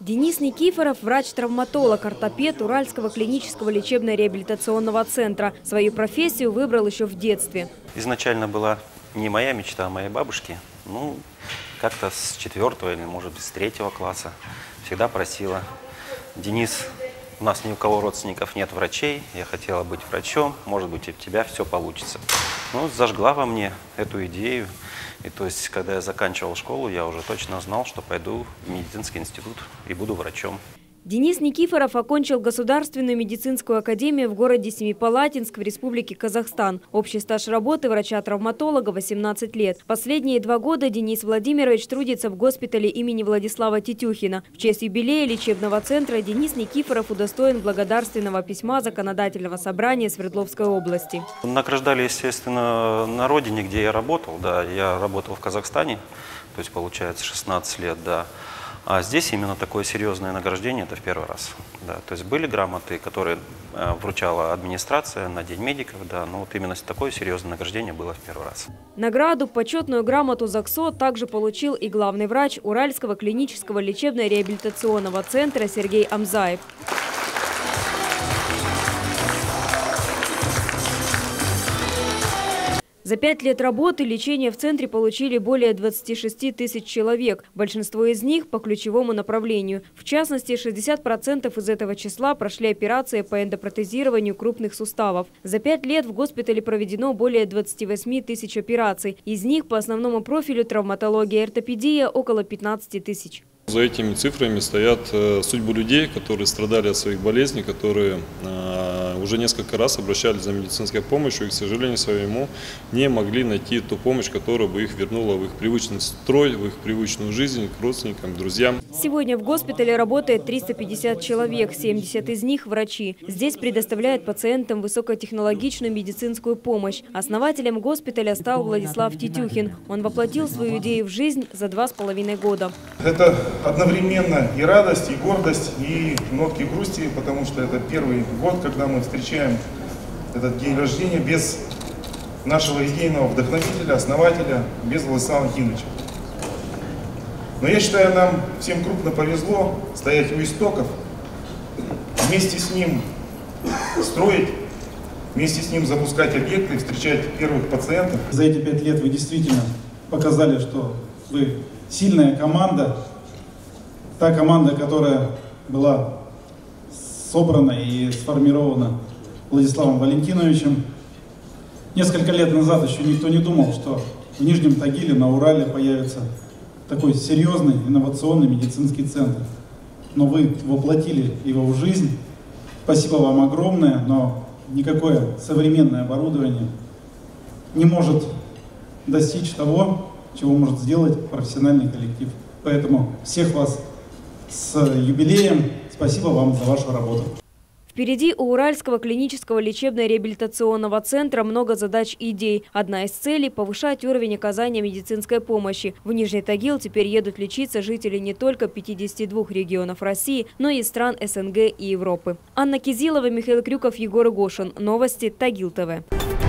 Денис Никифоров – врач-травматолог, ортопед Уральского клинического лечебно-реабилитационного центра. Свою профессию выбрал еще в детстве. Изначально была не моя мечта, а моей бабушки. Как-то с 4-го или, может быть, с 3-го класса всегда просила: Денис, у нас ни у кого родственников нет врачей, я хотела быть врачом, может быть, у тебя все получится. Зажгла во мне эту идею. И то есть, когда я заканчивал школу, я уже точно знал, что пойду в медицинский институт и буду врачом. Денис Никифоров окончил Государственную медицинскую академию в городе Семипалатинск в Республике Казахстан. Общий стаж работы врача-травматолога – 18 лет. Последние 2 года Денис Владимирович трудится в госпитале имени Владислава Тетюхина. В честь юбилея лечебного центра Денис Никифоров удостоен благодарственного письма Законодательного собрания Свердловской области. Награждали, естественно, на родине, где я работал. Да, я работал в Казахстане, то есть, получается, 16 лет, да. А здесь именно такое серьезное награждение – это в первый раз. Да. То есть были грамоты, которые вручала администрация на День медиков, да, но вот именно такое серьезное награждение было в первый раз. Награду, почетную грамоту ЗАГСО также получил и главный врач Уральского клинического лечебно-реабилитационного центра Сергей Амзаев. За 5 лет работы лечения в центре получили более 26 тысяч человек. Большинство из них по ключевому направлению. В частности, 60% из этого числа прошли операции по эндопротезированию крупных суставов. За 5 лет в госпитале проведено более 28 тысяч операций. Из них по основному профилю травматология и ортопедия около 15 тысяч. За этими цифрами стоят судьбы людей, которые страдали от своих болезней, которые уже несколько раз обращались за медицинской помощью и, к сожалению своему, не могли найти ту помощь, которая бы их вернула в их привычный строй, в их привычную жизнь, к родственникам, к друзьям. Сегодня в госпитале работает 350 человек, 70 из них – врачи. Здесь предоставляют пациентам высокотехнологичную медицинскую помощь. Основателем госпиталя стал Владислав Тетюхин. Он воплотил свою идею в жизнь за 2,5 года. Это одновременно и радость, и гордость, и нотки грусти, потому что это первый год, когда мы встречаем этот день рождения без нашего идейного вдохновителя, основателя, без Владислава Никифоровича. Но я считаю, нам всем крупно повезло стоять у истоков, вместе с ним строить, вместе с ним запускать объекты, встречать первых пациентов. За эти 5 лет вы действительно показали, что вы сильная команда. Та команда, которая была собрана и сформирована Владиславом Валентиновичем. Несколько лет назад еще никто не думал, что в Нижнем Тагиле, на Урале появится такой серьезный инновационный медицинский центр. Но вы воплотили его в жизнь. Спасибо вам огромное, но никакое современное оборудование не может достичь того, чего может сделать профессиональный коллектив. Поэтому всех вас с юбилеем. Спасибо вам за вашу работу. Впереди у Уральского клинического лечебно-реабилитационного центра много задач и идей. Одна из целей – повышать уровень оказания медицинской помощи. В Нижний Тагил теперь едут лечиться жители не только 52 регионов России, но и стран СНГ и Европы. Анна Кизилова, Михаил Крюков, Егор Игошин. Новости Тагил ТВ.